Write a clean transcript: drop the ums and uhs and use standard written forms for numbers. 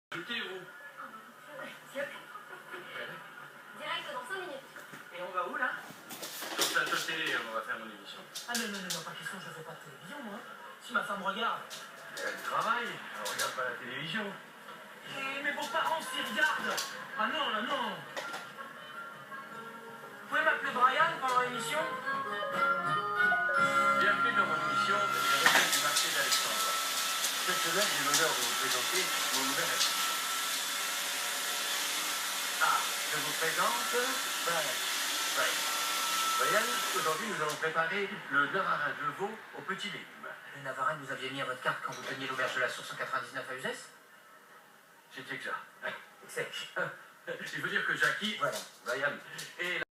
Ajoutez-vous. Direct dans 5 minutes. Et on va où là? Sur le plateau télé, on va faire mon émission. Ah non, pas question, je fais pas de télévision moi. Si ma femme regarde. Elle travaille, elle regarde pas la télévision. Mais vos parents s'y regardent. Ah non, là non. Vous pouvez m'appeler Brian pendant l'émission? Bienvenue dans mon émission, les recettes du marché d'Alexandre. Cette semaine, j'ai l'honneur de vous présenter mon nouvel ami. Ah, je vous présente Brian, aujourd'hui nous allons préparer le navarin de veau au petit légumes. Le Navarin, vous aviez mis à votre carte quand vous teniez l'auberge de la Source en 99 à Uzès? C'est exact. C'est. Il faut dire que Jackie, Voilà. Brian, est